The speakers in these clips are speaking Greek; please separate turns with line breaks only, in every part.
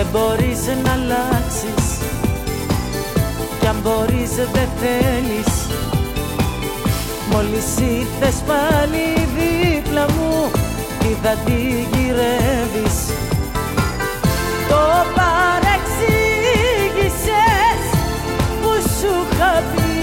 Δεν μπορείς να αλλάξεις κι αν μπορείς δεν θέλεις. Μόλις ήρθες πάλι δίπλα μου είδα τι γυρεύεις. Το παρεξήγησες που σου είχα πει.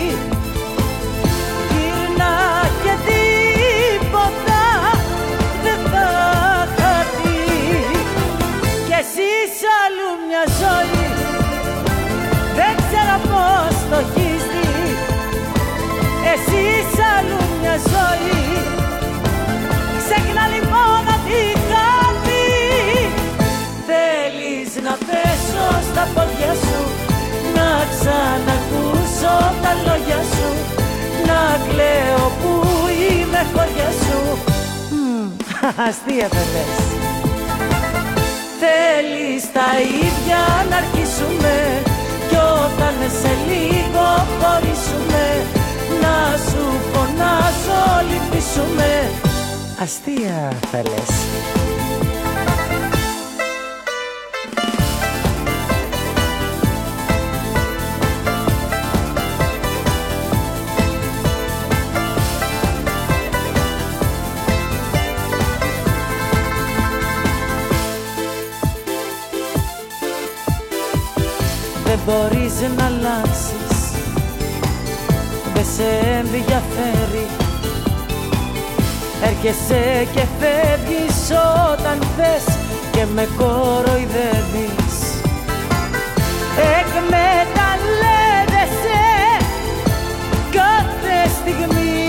Γύρνα και τίποτα δεν θα χαθεί. Κι εσύ σ' αλλού μια ζωή δεν ξέρω πώς το έχεις δει. Εσύ σ' αλλού μια ζωή ξέχνα λοιπόν ότι είχα πει. Θέλεις να πέσω στα πόδια σου, να ξανακούσω τα λόγια σου, να κλαίω που είμαι χωριά σου. Αστεία θέλες. Θέλεις τα ίδια να αρχίσουμε κι όταν σε λίγο χωρίσουμε να σου φωνάζω λυπήσουμε. Αστεία θέλες. Δεν μπορείς να αλλάξεις, δεν σε ενδιαφέρει. Έρχεσαι και φεύγεις όταν θες και με κοροϊδεύεις. Εκμεταλλεύεσαι κάθε στιγμή.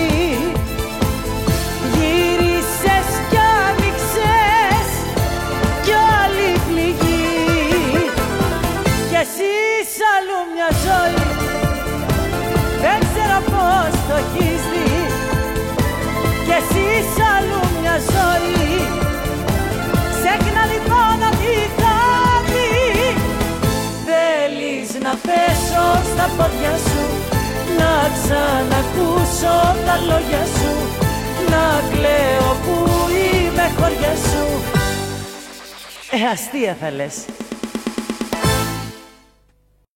Γύρισες κι άνοιξες κι άλλη πληγή. Κι εσύ σ' αλλού μια ζωή δεν ξέρω πώς το έχεις δει. Κι εσύ σ' αλλού μια ζωή ξέχνα λοιπόν ότι είχα πει. Θέλεις να πέσω στα πόδια σου, να ξανακούσω τα λόγια σου, να κλαίω που είμαι χωριά σου. Αστεία θα λες.